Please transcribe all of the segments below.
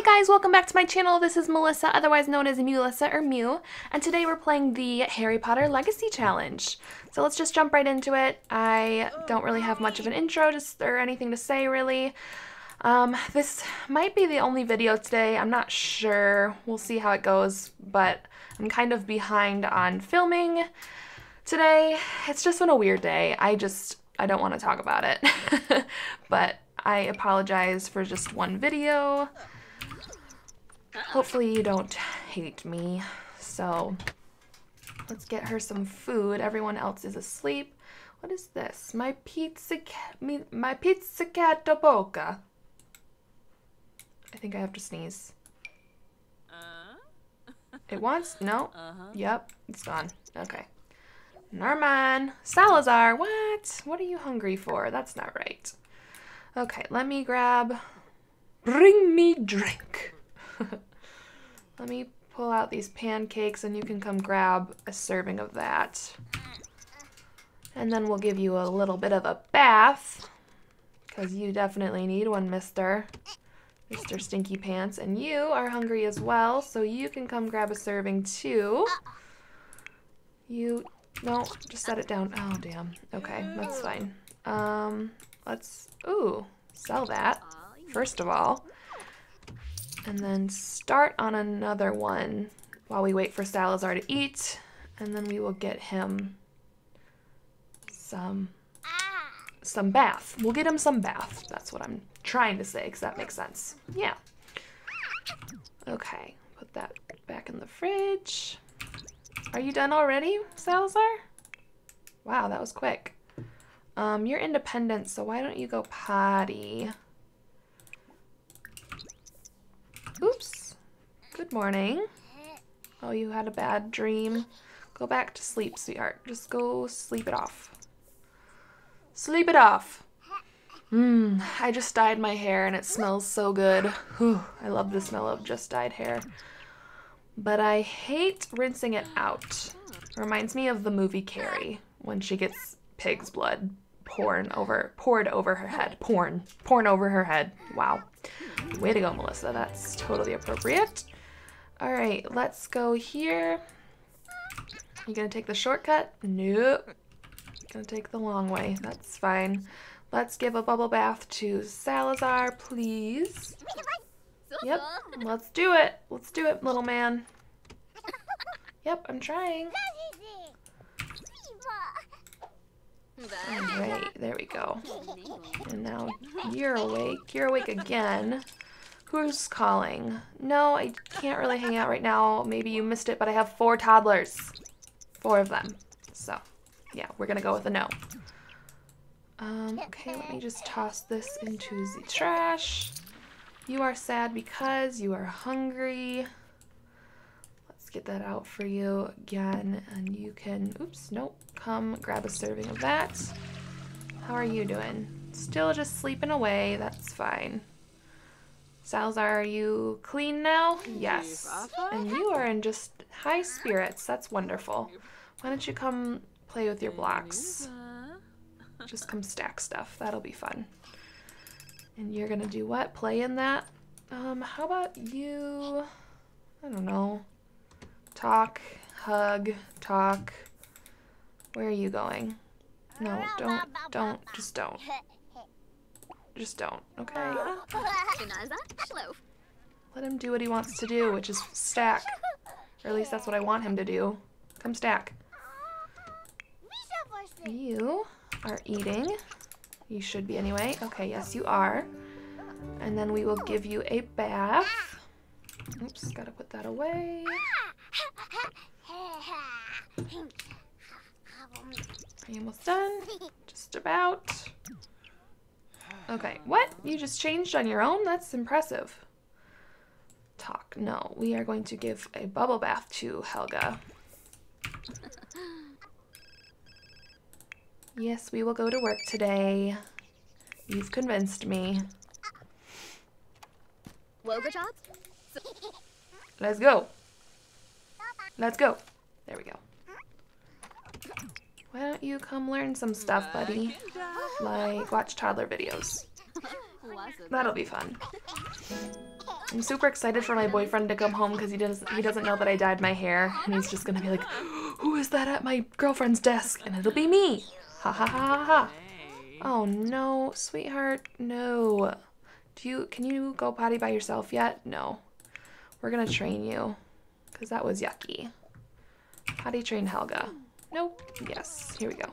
guys, welcome back to my channel. This is Melissa, otherwise known as Melissa or Mew, and today we're playing the Harry Potter Legacy Challenge. So let's just jump right into it. I don't really have much of an intro or anything to say really. This might be the only video today. I'm not sure. We'll see how it goes, but I'm kind of behind on filming today. It's just been a weird day. I don't want to talk about it. But I apologize for just one video. Hopefully you don't hate me. So let's get her some food. Everyone else is asleep. What is this? My pizzicato bocca. I think I have to sneeze. It wants? No. Yep, it's gone. Okay. Norman. Salazar, what? What are you hungry for? That's not right. Okay, let me grab... Bring me drink. Let me pull out these pancakes and you can come grab a serving of that. And then we'll give you a little bit of a bath, because you definitely need one, Mr. Stinky Pants. And you are hungry as well, so you can come grab a serving too. No, just set it down. Oh, damn. Okay, that's fine. Let's, sell that, first of all. And then start on another one while we wait for Salazar to eat. And then we will get him some bath. We'll get him some bath. That's what I'm trying to say, because that makes sense. Yeah. Okay, put that back in the fridge. Are you done already, Salazar? Wow, that was quick. You're independent, so why don't you go potty? Oops. Good morning. Oh, you had a bad dream. Go back to sleep, sweetheart. Just go sleep it off. Sleep it off. I just dyed my hair and it smells so good. Whew, I love the smell of just dyed hair. But I hate rinsing it out. Reminds me of the movie Carrie, when she gets pig's blood poured over her head. Porn over her head. Wow. Way to go, Melissa. That's totally appropriate. All right, let's go here. You gonna take the shortcut? Nope. Gonna take the long way. That's fine. Let's give a bubble bath to Salazar, please. Yep, let's do it. Let's do it, little man. Yep, I'm trying. Alright, there we go. And now you're awake. You're awake again. Who's calling? No, I can't really hang out right now. Maybe you missed it, but I have 4 toddlers. 4 of them. So, yeah, we're gonna go with a no. Okay, let me just toss this into the trash. You are sad because you are hungry. Let's get that out for you again, and you can, oops, nope, come grab a serving of that. How are you doing? Still just sleeping away, that's fine. Salazar, are you clean now? Yes. And you are in just high spirits, that's wonderful. Why don't you come play with your blocks? Just come stack stuff, that'll be fun. And you're gonna do what? Play in that? How about you, I don't know, talk, hug, talk. Where are you going? No, don't, just don't. Just don't, okay? Let him do what he wants to do, which is stack. Or at least that's what I want him to do. Come stack. You are eating. You should be anyway. Okay, yes you are. And then we will give you a bath. Oops, gotta put that away. Are you almost done? Just about. Okay, what? You just changed on your own? That's impressive. Talk. No, we are going to give a bubble bath to Helga. Yes, we will go to work today. You've convinced me. Let's go. Let's go. There we go. Why don't you come learn some stuff, buddy? Like watch toddler videos. That'll be fun. I'm super excited for my boyfriend to come home because he doesn't know that I dyed my hair, and he's just gonna be like, "Who is that at my girlfriend's desk?" And it'll be me. Ha ha ha ha ha. Oh no, sweetheart, no. Can you go potty by yourself yet? No. We're gonna train you, because that was yucky. Potty train Helga. Nope. Yes. Here we go.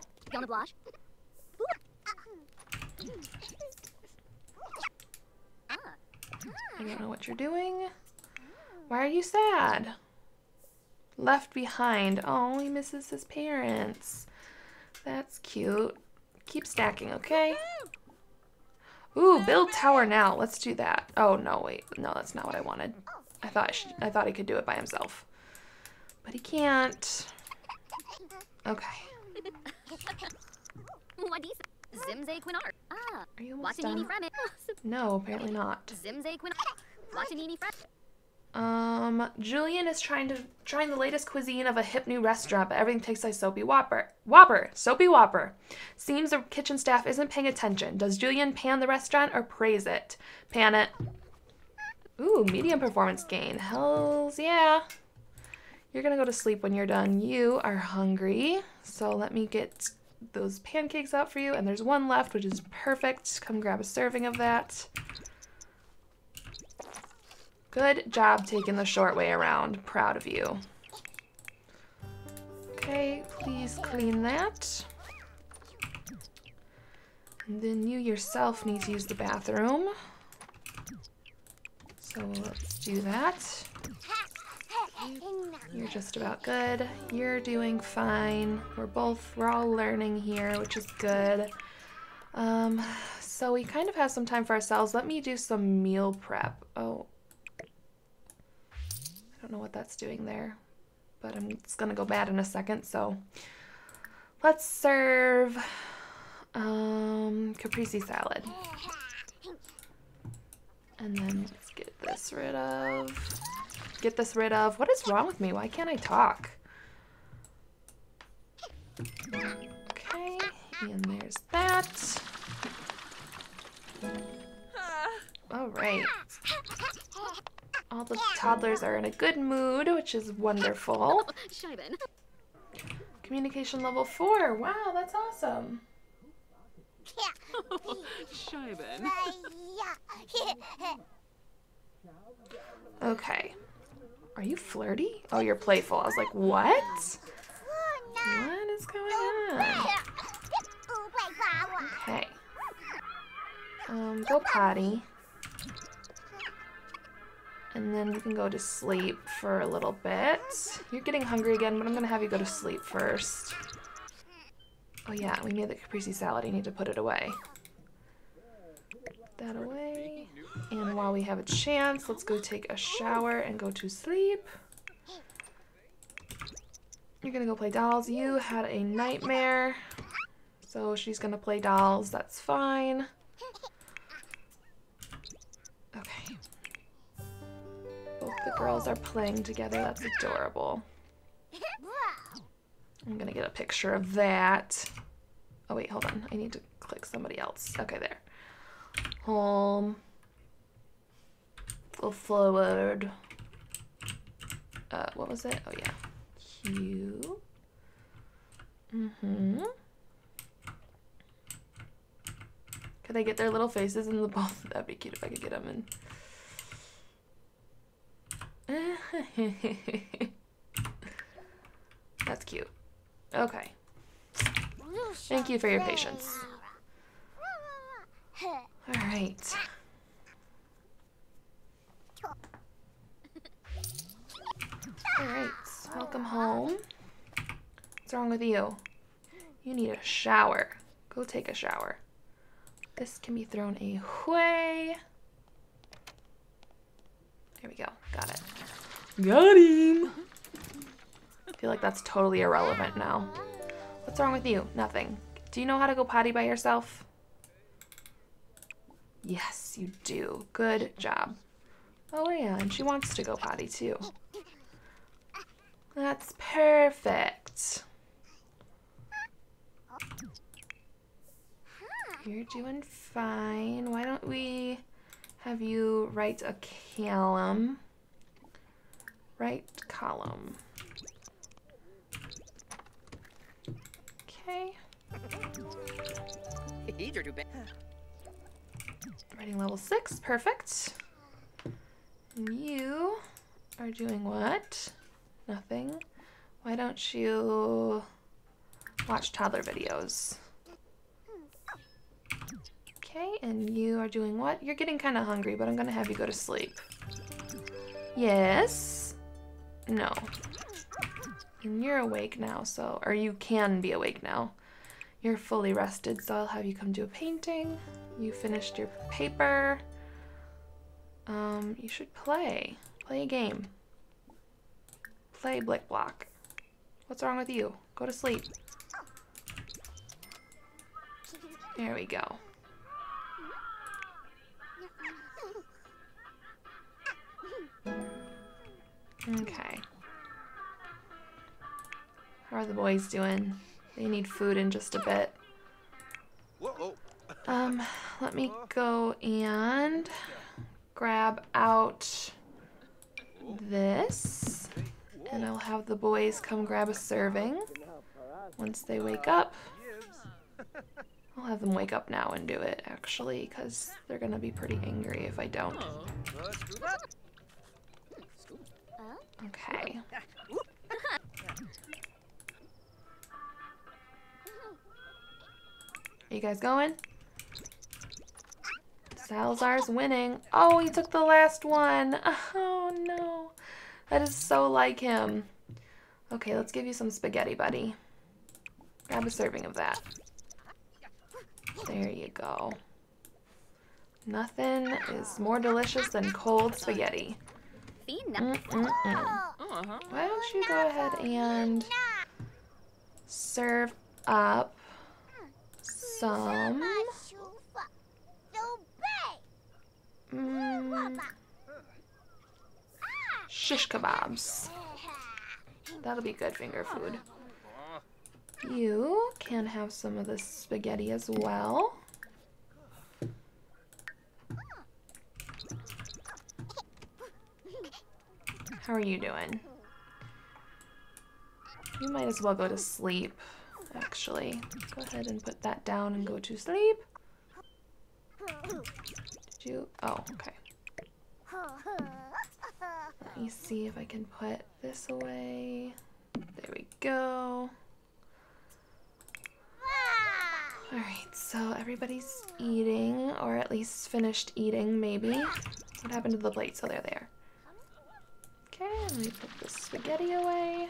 I don't know what you're doing. Why are you sad? Left behind. Oh, he misses his parents. That's cute. Keep stacking, okay? Ooh, build tower now. Let's do that. Oh, no, wait. No, that's not what I wanted. I thought he could do it by himself. But he can't. Okay. Are you almost done? No, apparently not. Julian is trying the latest cuisine of a hip new restaurant, but everything tastes like Soapy Whopper. Soapy Whopper. Seems the kitchen staff isn't paying attention. Does Julian pan the restaurant or praise it? Pan it. Ooh, medium performance gain. Hells yeah. You're gonna go to sleep when you're done. You are hungry, so let me get those pancakes out for you, and there's one left, which is perfect. Come grab a serving of that. Good job taking the short way around. Proud of you. Okay, please clean that. And then you yourself need to use the bathroom. So let's do that. You're just about good. You're doing fine. We're all learning here, which is good. So we kind of have some time for ourselves. Let me do some meal prep. Oh. I don't know what that's doing there, but it's gonna go bad in a second, so let's serve caprese salad. And then let's get this rid of. What is wrong with me? Why can't I talk? Okay, and there's that. All right. All the toddlers are in a good mood, which is wonderful. Communication level 4. Wow, that's awesome. Okay. Are you flirty? Oh, you're playful. I was like, what? What is going on? Okay. Go potty. And then you can go to sleep for a little bit. You're getting hungry again, but I'm gonna have you go to sleep first. Oh yeah, we made the caprese salad. You need to put it away. Put that away. And while we have a chance, let's go take a shower and go to sleep. You're gonna go play dolls. You had a nightmare, so she's gonna play dolls. That's fine. Okay. Both the girls are playing together. That's adorable. I'm gonna get a picture of that. Oh wait, hold on. I need to click somebody else. Okay, there. Home. Go forward. What was it? Oh yeah. Q. Could I get their little faces in the both? That'd be cute if I could get them in. That's cute. Okay. Thank you for your patience. All right. All right. Welcome home. What's wrong with you? You need a shower. Go take a shower. This can be thrown away. There we go. Got it. Got him. I feel like that's totally irrelevant now. What's wrong with you? Nothing. Do you know how to go potty by yourself? Yes, you do. Good job. Oh yeah, and she wants to go potty too. That's perfect. You're doing fine. Why don't we have you write a column. Write column. Okay. Writing level 6, perfect. And you are doing what? Nothing. Why don't you watch toddler videos? Okay, and you are doing what? You're getting kind of hungry, but I'm gonna have you go to sleep. Yes. No. And you're awake now, so, or you can be awake now. You're fully rested, so I'll have you come do a painting. You finished your paper. You should play. Play a game. Play Blick Block. What's wrong with you? Go to sleep. There we go. Okay. How are the boys doing? They need food in just a bit. Let me go and grab out this, and I'll have the boys come grab a serving once they wake up. I'll have them wake up now and do it, actually, because they're gonna be pretty angry if I don't. Okay. Are you guys going? Salazar's winning. Oh, he took the last one. Oh, no. That is so like him. Okay, let's give you some spaghetti, buddy. Grab a serving of that. There you go. Nothing is more delicious than cold spaghetti. Why don't you go ahead and serve up some shish kebabs. That'll be good finger food. You can have some of the spaghetti as well. How are you doing? You might as well go to sleep, actually. Go ahead and put that down and go to sleep. Did you? Oh, okay. Let me see if I can put this away. There we go. Alright, so everybody's eating, or at least finished eating, maybe. What happened to the plates? Oh, there they are. Okay, let me put the spaghetti away.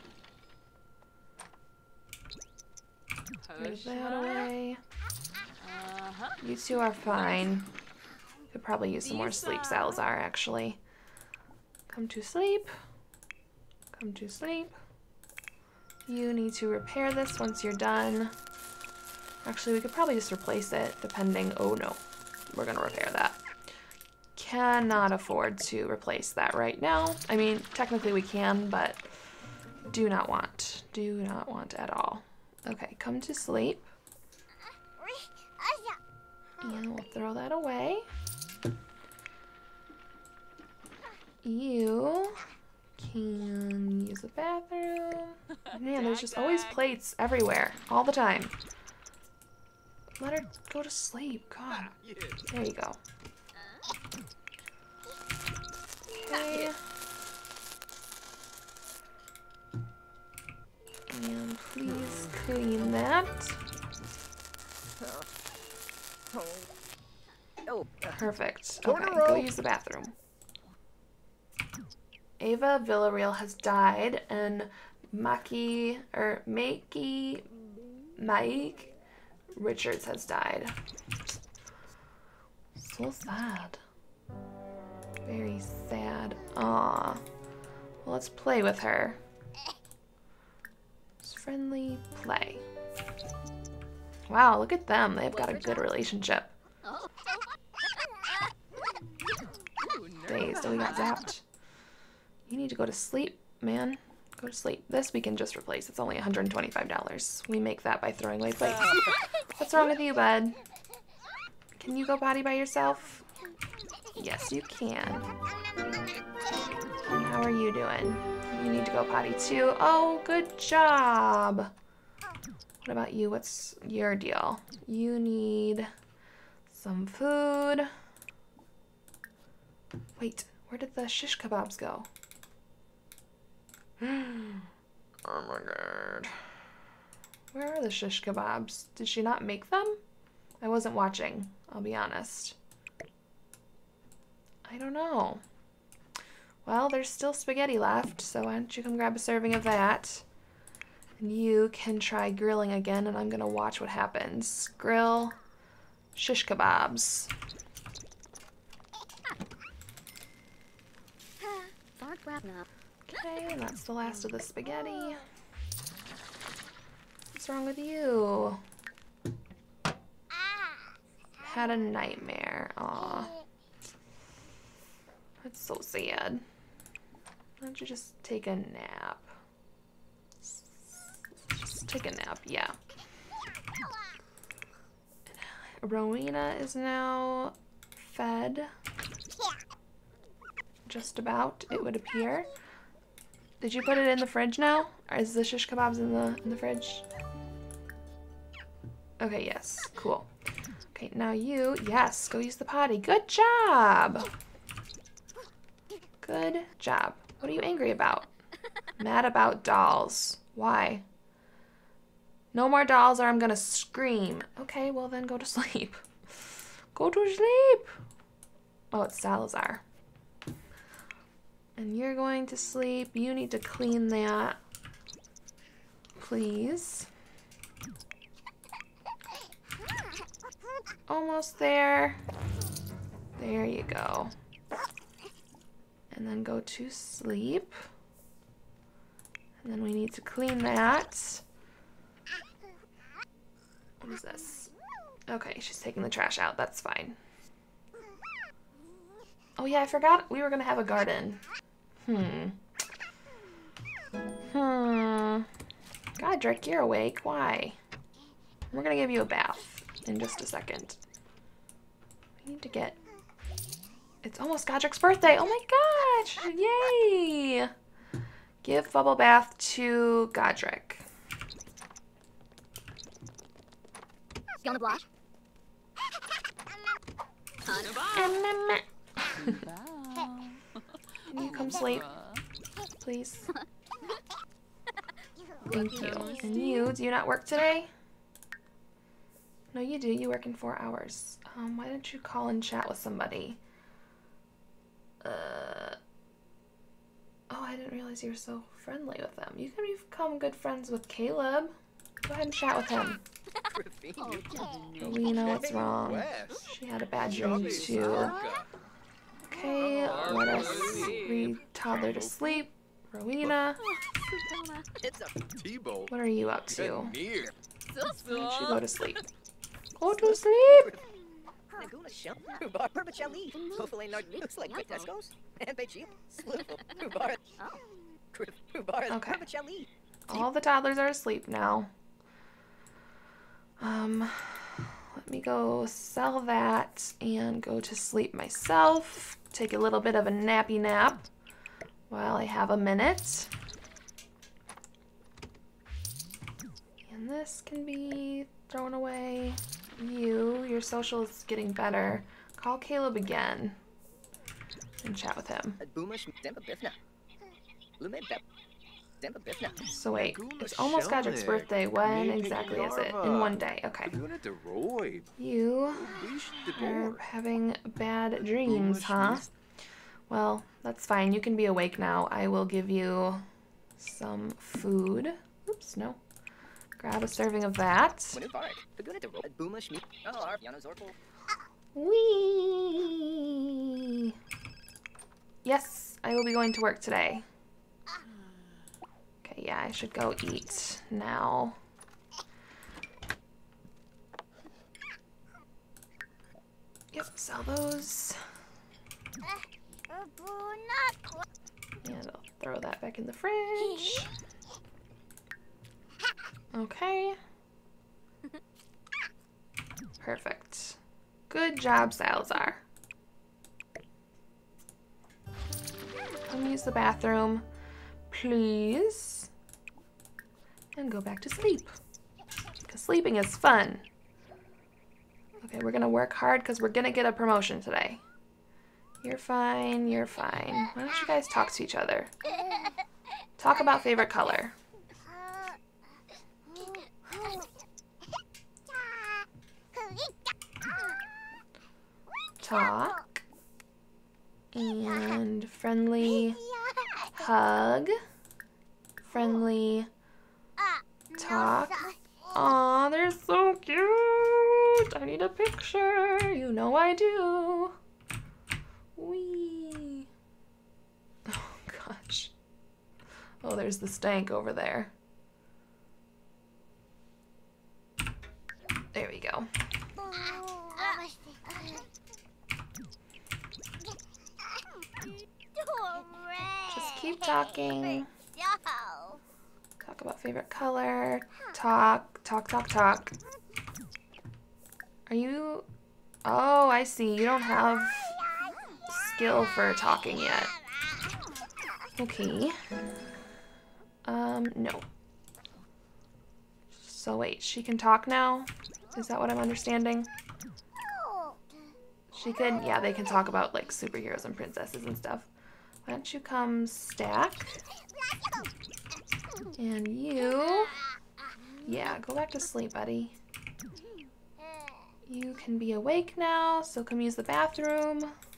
Put that away. You two are fine. Could probably use some more sleep, Salazar, actually. Come to sleep. Come to sleep. You need to repair this once you're done. Actually, we could probably just replace it, depending... Oh, no. We're going to repair that. Cannot afford to replace that right now. I mean, technically we can, but do not want. Do not want at all. Okay, come to sleep. And we'll throw that away. You can use the bathroom. Man, there's just always plates everywhere, all the time. Let her go to sleep, God. There you go. Okay. And please clean that. Perfect. Okay, go use the bathroom. Ava Villarreal has died, and Mike Richards has died. So sad. Very sad. Aw. Well, let's play with her. Just friendly play. Wow, look at them. They've got a good relationship. Dazed. Oh, we got zapped. You need to go to sleep, man. Go to sleep. This we can just replace. It's only $125. We make that by throwing away plates. What's wrong with you, bud? Can you go potty by yourself? Yes, you can. And how are you doing? You need to go potty too. Oh, good job. What about you? What's your deal? You need some food. Wait, where did the shish kebabs go? Oh my god. Where are the shish kebabs? Did she not make them? I wasn't watching, I'll be honest. I don't know. Well, there's still spaghetti left, so why don't you come grab a serving of that? And you can try grilling again, and I'm gonna watch what happens. Grill shish kebabs. Okay, and that's the last of the spaghetti. What's wrong with you? Had a nightmare. Aw. That's so sad. Why don't you just take a nap? Just take a nap, yeah. Rowena is now fed. Just about, it would appear. Did you put it in the fridge now? Or is the shish kebabs in the fridge? Okay, yes, cool. Okay, now you, yes, go use the potty. Good job! Good job. What are you angry about? Mad about dolls. Why? No more dolls or I'm gonna scream. Okay, well then go to sleep. Go to sleep! Oh, it's Salazar. And you're going to sleep. You need to clean that. Please. Almost there. There you go. And then go to sleep. And then we need to clean that. What is this? Okay, she's taking the trash out. That's fine. Oh yeah, I forgot we were gonna have a garden. Godric, you're awake. Why? We're gonna give you a bath in just a second. We need to get... It's almost Godric's birthday. Oh my gosh! Yay! Give bubble bath to Godric. On the block. Can you come sleep, please? Thank you. And you, do you not work today? No, you do. You work in 4 hours. Why don't you call and chat with somebody? Oh, I didn't realize you were so friendly with them. You can become good friends with Caleb. Go ahead and chat with him. Rowena, what's wrong? She had a bad dream too. Okay, let us re-toddler to sleep. Rowena, what are you up to? Why don't you go to sleep? Go to sleep! Okay. All the toddlers are asleep now. Let me go sell that and go to sleep myself. Take a little bit of a nappy nap while I have a minute. And this can be thrown away. Your social is getting better. Call Caleb again and chat with him. So wait, it's almost Godric's birthday. When exactly is it? In 1 day. Okay. You are having bad dreams, huh? Well, that's fine. You can be awake now. I will give you some food. Oops, no. Grab a serving of that. Whee! Yes, I will be going to work today. Okay, yeah, I should go eat now. Yep, sell those. And I'll throw that back in the fridge. Okay. Perfect. Good job, Salazar. Come use the bathroom, please. And go back to sleep. Because sleeping is fun. Okay, we're gonna work hard because we're gonna get a promotion today. You're fine, you're fine. Why don't you guys talk to each other? Talk about favorite color. Talk. And friendly hug. Friendly talk. Aw, they're so cute. I need a picture. You know I do. Wee. Oh gosh. Oh, there's the stank over there. There we go. Just keep talking. Talk about favorite color. Talk. Are you... Oh, I see. You don't have skill for talking yet. Okay. No. So wait, she can talk now? Is that what I'm understanding? She could, yeah, they can talk about like superheroes and princesses and stuff. Why don't you come stack? And you, yeah, go back to sleep, buddy. You can be awake now, so come use the bathroom.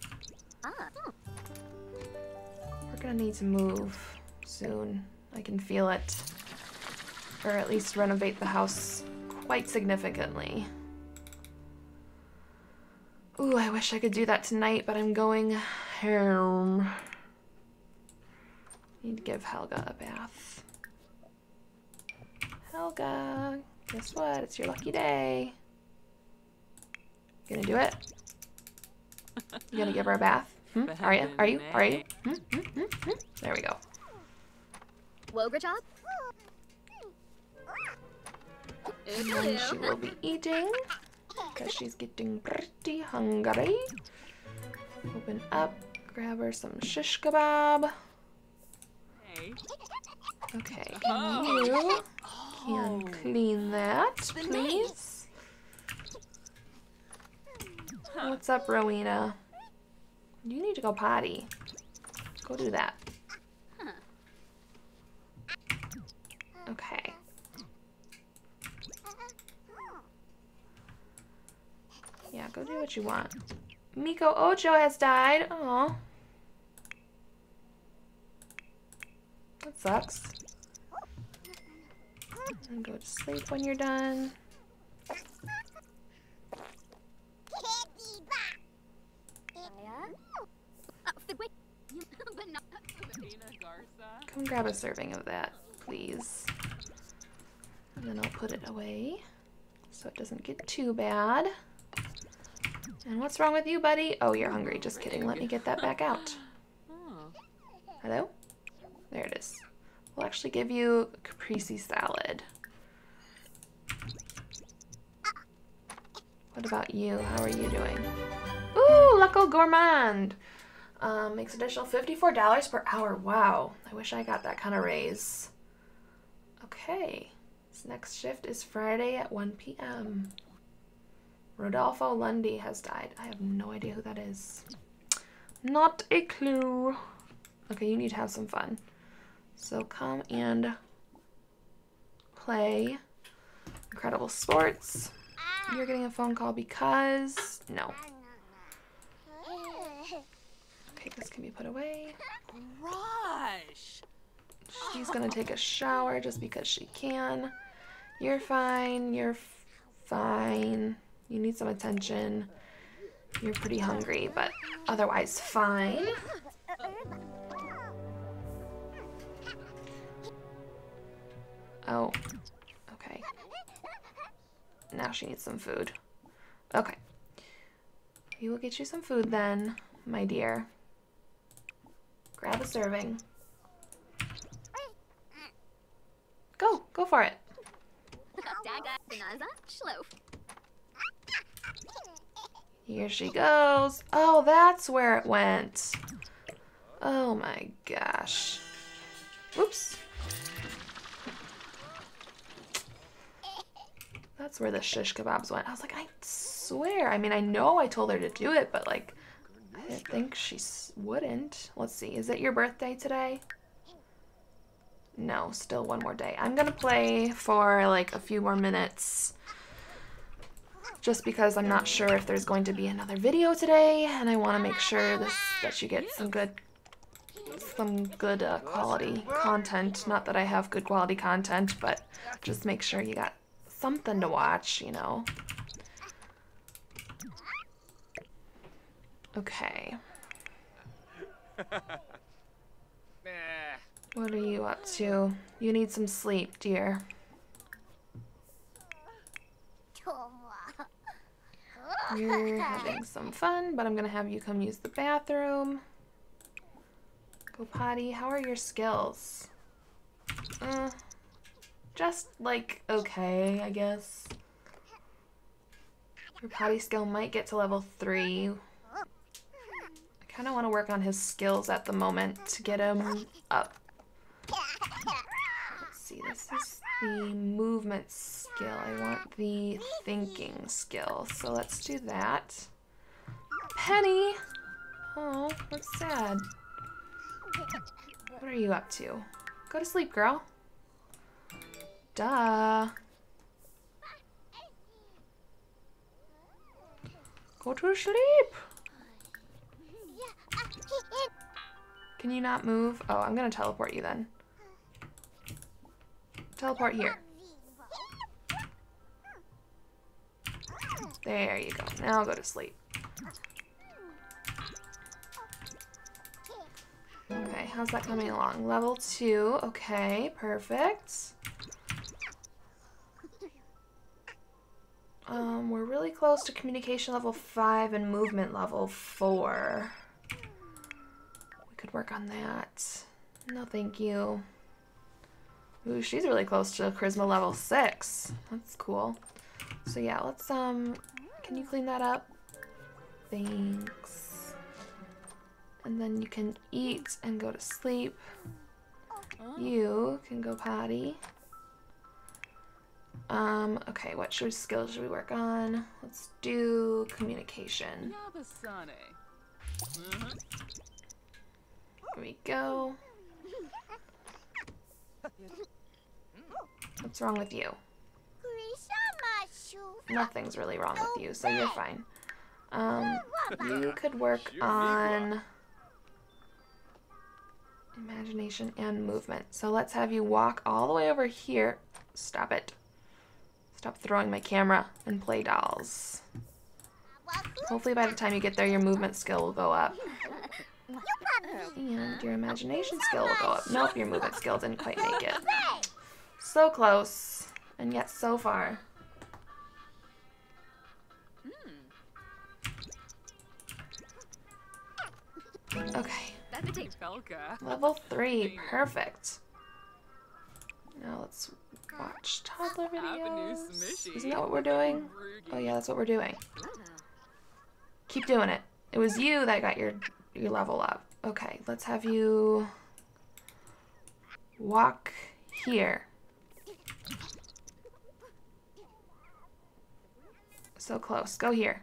We're gonna need to move soon. I can feel it. Or at least renovate the house quite significantly. Ooh, I wish I could do that tonight, but I'm going home. Need to give Helga a bath. Helga, guess what? It's your lucky day. You gonna do it? You gonna give her a bath? Are you? Are you? Are you? There we go. Wograchop? And then she will be eating because she's getting pretty hungry. Open up, grab her some shish kebab. Okay, and you can clean that, please. What's up, Rowena? You need to go potty. Go do that. Okay. Yeah, go do what you want. Miko Ocho has died. Aw. That sucks. And go to sleep when you're done. Come grab a serving of that, please. And then I'll put it away so it doesn't get too bad. And what's wrong with you, buddy? Oh, you're hungry. Just kidding. Let me get that back out. Hello? There it is. We'll actually give you caprese salad. What about you? How are you doing? Ooh, Luckle Gourmand! Makes additional $54 per hour. Wow. I wish I got that kind of raise. Okay. This next shift is Friday at 1 p.m. Rodolfo Lundy has died. I have no idea who that is. Not a clue. Okay, you need to have some fun. So come and play Incredible Sports. You're getting a phone call because... No. Okay, this can be put away. Rush. She's gonna take a shower just because she can. You're fine. You're fine. You need some attention. You're pretty hungry, but otherwise fine. Oh, okay. Now she needs some food. Okay. We will get you some food then, my dear. Grab a serving. Go for it. Here she goes. Oh, that's where it went. Oh my gosh. Whoops. That's where the shish kebabs went. I was like, I swear. I mean, I know I told her to do it, but like, I didn't think she wouldn't. Let's see. Is it your birthday today? No, still one more day. I'm gonna play for like a few more minutes just because I'm not sure if there's going to be another video today, and I want to make sure that you get some good quality content. Not that I have good quality content, but just make sure you got something to watch, you know. Okay. What are you up to? You need some sleep, dear. You're having some fun, but I'm gonna have you come use the bathroom. Go potty. How are your skills? Just like okay, I guess. Your potty skill might get to level 3. I kind of want to work on his skills at the moment to get him up. Let's see, this is the movement skill. I want the thinking skill, so let's do that. Penny! Oh, that's sad. What are you up to? Go to sleep, girl. Duh. Go to sleep. Can you not move? Oh, I'm gonna teleport you then. Teleport here. There you go. Now go to sleep. Okay, how's that coming along? Level 2. Okay, perfect. We're really close to communication level 5 and movement level 4. We could work on that. No, thank you. Ooh, she's really close to charisma level 6. That's cool. So yeah, let's, can you clean that up? Thanks. And then you can eat and go to sleep. You can go potty. Okay, what skills should we work on? Let's do communication. Here we go. What's wrong with you? Nothing's really wrong with you, so you're fine. You could work on imagination and movement. So let's have you walk all the way over here. Stop it. Stop throwing my camera and play dolls. Hopefully by the time you get there, your movement skill will go up. And your imagination skill will go up. Nope, your movement skill didn't quite make it. So close, and yet so far. Okay. Level 3, perfect. Now let's watch toddler videos. Isn't that what we're doing? Oh yeah, that's what we're doing. Keep doing it. It was you that got your level up. Okay, let's have you walk here. So close. Go here.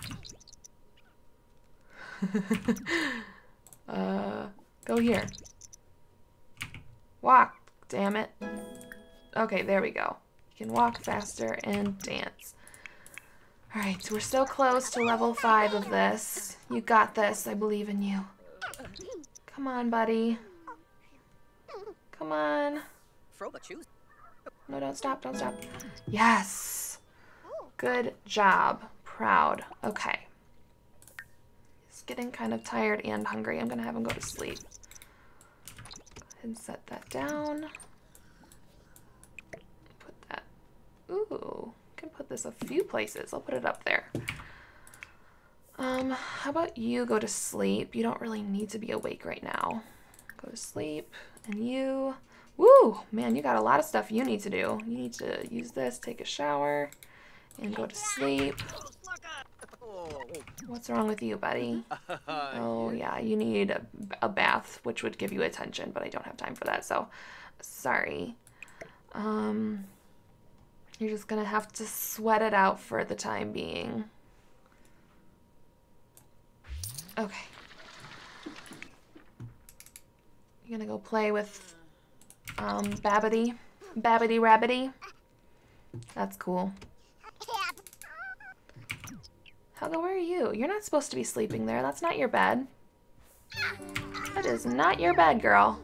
Go here. Walk, damn it. Okay, there we go. You can walk faster and dance. Alright, so we're so close to level 5 of this. You got this. I believe in you. Come on, buddy. Come on. No, don't stop. Don't stop. Yes. Good job. Proud. Okay. He's getting kind of tired and hungry. I'm going to have him go to sleep. Go ahead and set that down. Put that. Ooh. I can put this a few places. I'll put it up there. How about you go to sleep? You don't really need to be awake right now. Go to sleep. And you... Woo! Man, you got a lot of stuff you need to do. You need to use this, take a shower, and go to sleep. What's wrong with you, buddy? Oh, yeah, you need a bath, which would give you attention, but I don't have time for that, so sorry. You're just gonna have to sweat it out for the time being. Okay. You're gonna go play with Babbity Rabbity. That's cool. Helga, where are you? You're not supposed to be sleeping there. That's not your bed. That is not your bed, girl.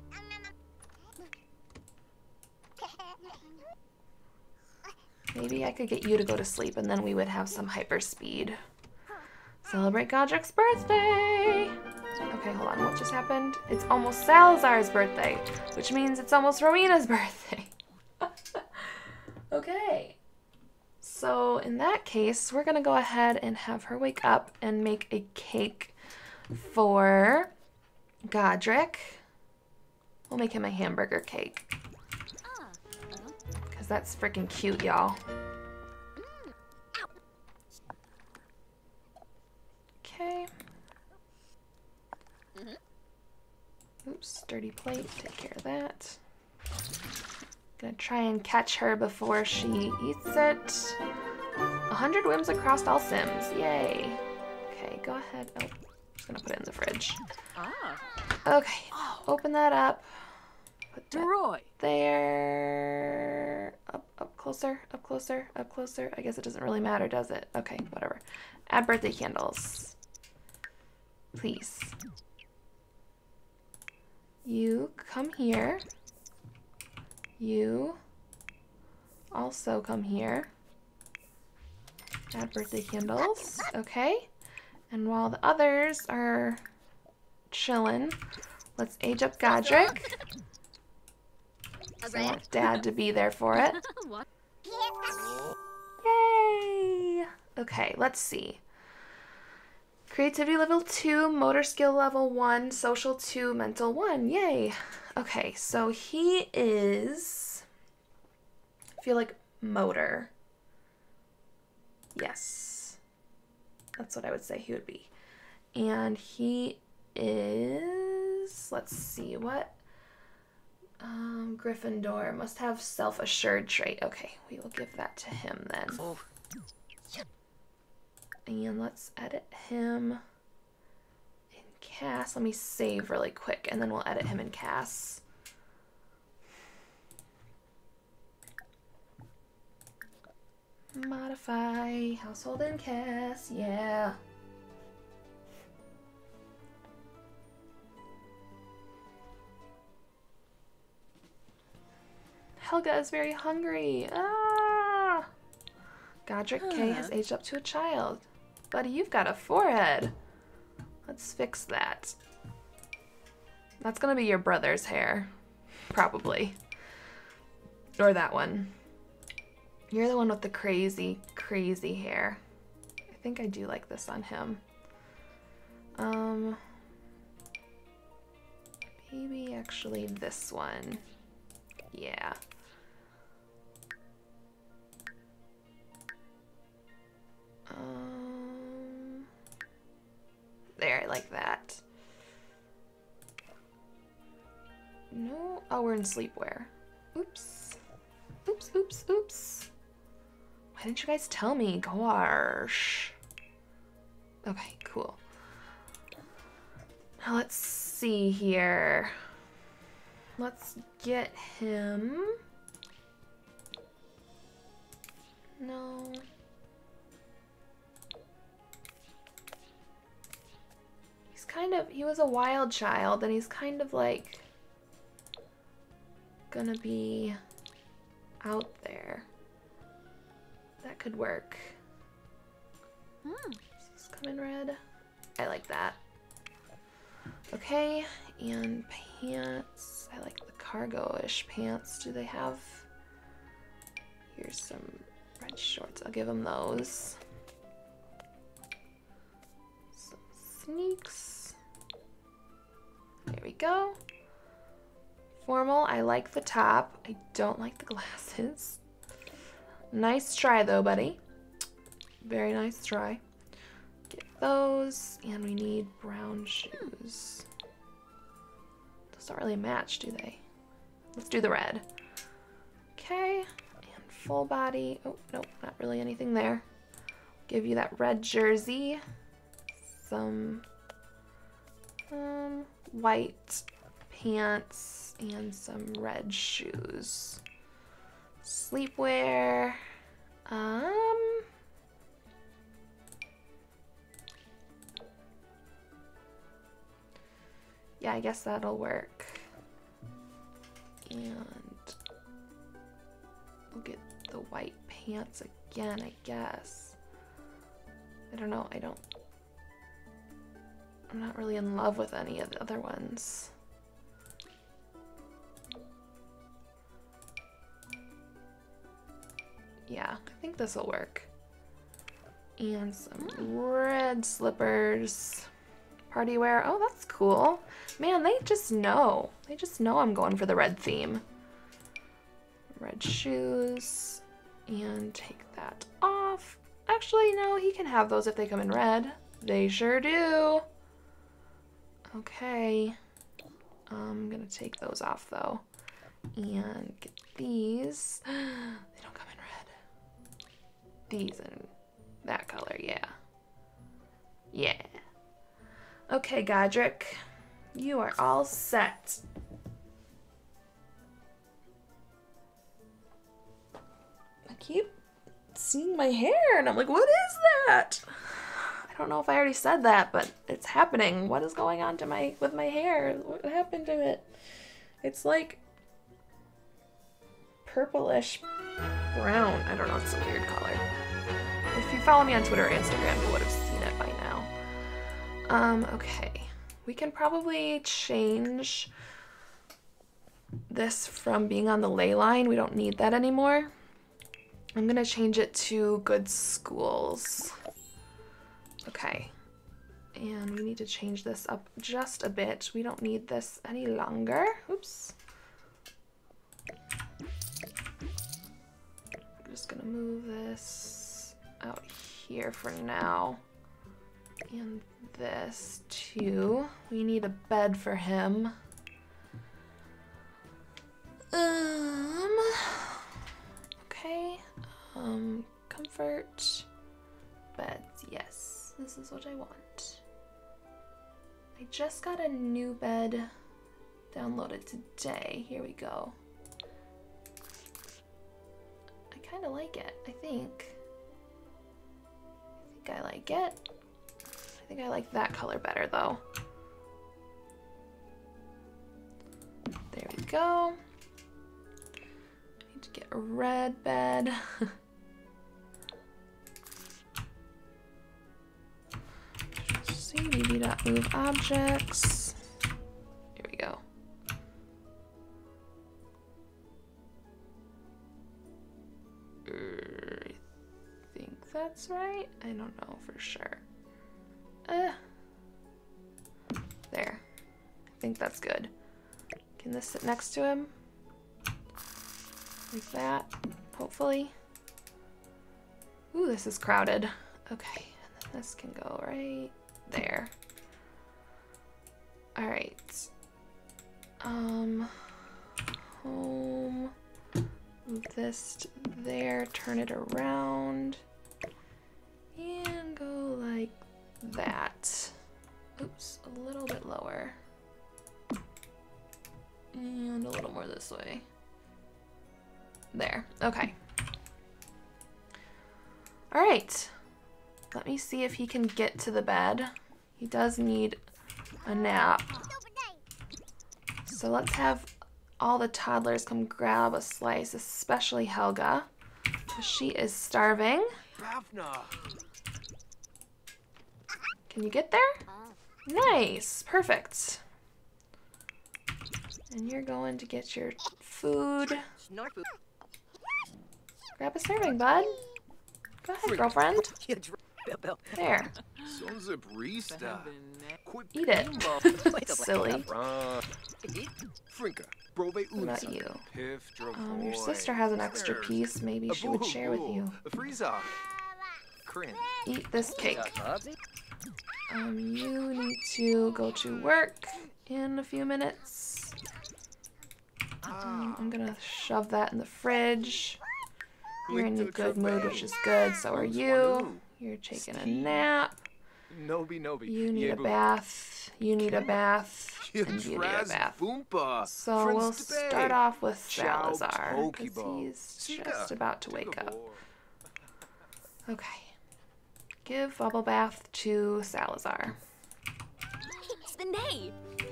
Maybe I could get you to go to sleep and then we would have some hyper speed. Celebrate Godric's birthday! Okay, hold on. What just happened? It's almost Salazar's birthday, which means it's almost Rowena's birthday. Okay. So in that case, we're going to go ahead and have her wake up and make a cake for Godric. We'll make him a hamburger cake. Because that's freaking cute, y'all. Okay. Oops, dirty plate. Take care of that. Gonna try and catch her before she eats it. 100 whims across all Sims. Yay. Okay, go ahead. Oh, I'm just gonna put it in the fridge. Okay, open that up. Put that there. Up closer, up closer, up closer. I guess it doesn't really matter, does it? Okay, whatever. Add birthday candles. Please. You come here. You also come here. Add birthday candles. Okay. And while the others are chilling, let's age up Godric. I want Dad to be there for it. Yay! Okay, let's see. Creativity level 2, motor skill level 1, social 2, mental 1. Yay! Okay, so he is, I feel like motor. Yes. That's what I would say he would be. And he is, let's see, what? Gryffindor must have self-assured trait. Okay, we will give that to him then. And let's edit him in Cass. Let me save really quick and then we'll edit him in Cass. Modify household in Cass. Yeah. Helga is very hungry. Ah! Godric K has aged up to a child. Buddy, you've got a forehead. Let's fix that. That's gonna be your brother's hair. Probably. Or that one. You're the one with the crazy, crazy hair. I think I do like this on him. Maybe actually this one. Yeah. There, I like that. No, oh, we're in sleepwear. Oops. Oops, oops, oops. Why didn't you guys tell me? Gosh. Okay, cool. Now let's see here. Let's get him. No. He was a wild child, and he's kind of like gonna be out there. That could work. Does this come in red? I like that. Okay, and pants. I like the cargo-ish pants. Do they have? Here's some red shorts. I'll give him those. Some sneaks. There we go. Formal, I like the top. I don't like the glasses. Nice try though, buddy. Very nice try. those, and we need brown shoes. Those don't really match, do they? Let's do the red. Okay, and full body. Oh, nope, not really anything there. Give you that red jersey. Some white pants and some red shoes. Sleepwear. Yeah, I guess that'll work. And we'll get the white pants again, I guess. I don't know, I'm not really in love with any of the other ones. Yeah, I think this will work. And some red slippers. Party wear. Oh, that's cool. Man, they just know. They just know I'm going for the red theme. Red shoes. And take that off. Actually, no, he can have those if they come in red. They sure do. Okay. I'm gonna take those off though. And get these. They don't come in red. These in that color, yeah. Yeah. Okay, Godric. You are all set. I keep seeing my hair and I'm like, what is that? I don't know if I already said that, but it's happening. What is going on to with my hair? What happened to it? It's like purplish brown. I don't know, it's a weird color. If you follow me on Twitter or Instagram, you would have seen it by now. Okay. We can probably change this from being on the ley line. We don't need that anymore. I'm gonna change it to good schools. Okay. And we need to change this up just a bit. We don't need this any longer. Oops. I'm just gonna move this out here for now. And this too. We need a bed for him. Okay. Comfort. Beds, yes. This is what I want. I just got a new bed downloaded today. Here we go. I kind of like it, I think. I like it. I think I like that color better though. There we go. Need to get a red bed. See, bb.move objects. Here we go. I think that's right. I don't know for sure. There. I think that's good. Can this sit next to him? Like that, hopefully. Ooh, this is crowded. Okay, and then this can go right there. All right. Home. Move this to there, turn it around, and go like that. Oops, a little bit lower. And a little more this way. There, okay. All right, let me see if he can get to the bed. He does need a nap. So let's have all the toddlers come grab a slice, especially Helga, because she is starving. Can you get there? Nice, perfect. And you're going to get your food. Grab a serving, bud. Go ahead, girlfriend. There. Eat it. Silly. What about you? Your sister has an extra piece. Maybe she would share with you. Eat this cake. You need to go to work in a few minutes. I'm gonna shove that in the fridge. You're in a good mood, which is good. So are you. You're taking a nap. You need a bath. You need a bath. And you need a bath. So we'll start off with Salazar, because he's just about to wake up. Okay. Give bubble bath to Salazar. Spinday.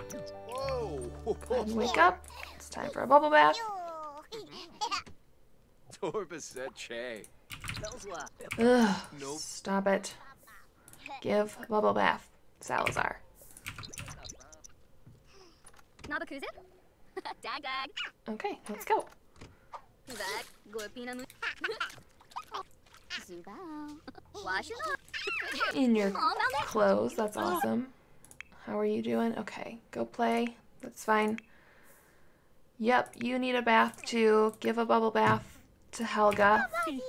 And wake up. It's time for a bubble bath. Ugh, stop it. Give bubble bath, Salazar. Nabakuze. Dag dag. Okay, let's go. That Gorpina. Zubao. Wash it up. In your clothes, that's awesome. How are you doing? Okay, go play. That's fine. Yep, you need a bath too. Give a bubble bath to Helga.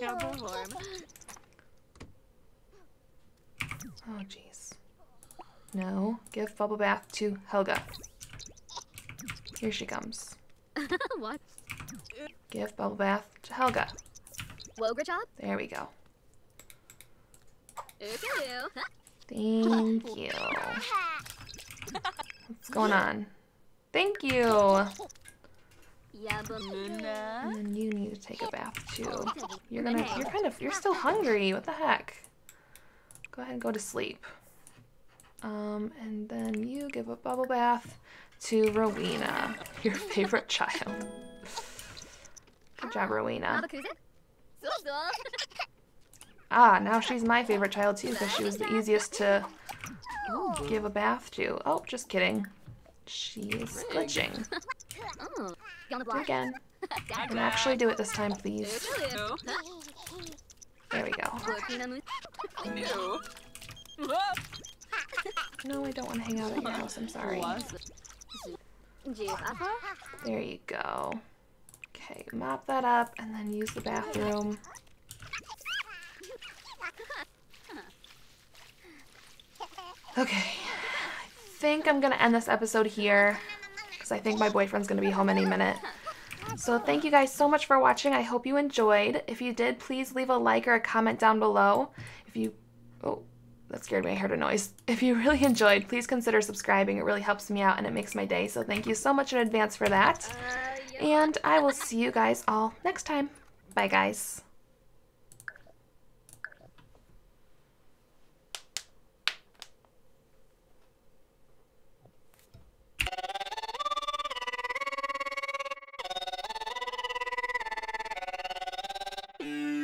Oh, jeez. No, give bubble bath to Helga. Here she comes. What? Give bubble bath to Helga. Wograchop. There we go. Ookaloo. Thank you. What's going on? Thank you. Yabamuna. And then you need to take a bath too. You're still hungry. What the heck? Go ahead and go to sleep. And then you give a bubble bath to Rowena, your favorite child. Good job, Rowena. Nabakuze. So. Ah, now she's my favorite child too, because she was the easiest to give a bath to. Oh, just kidding. She is glitching. Oh. Do it again. And actually do it this time, please. There we go. No, I don't want to hang out at your house. I'm sorry. There you go. Okay, mop that up and then use the bathroom. Okay, I think I'm gonna end this episode here because I think my boyfriend's gonna be home any minute. So thank you guys so much for watching. I hope you enjoyed. If you did, please leave a like or a comment down below. Oh, that scared me. I heard a noise. If you really enjoyed, please consider subscribing. It really helps me out and it makes my day. So thank you so much in advance for that. And I will see you guys all next time. Bye, guys. Mm.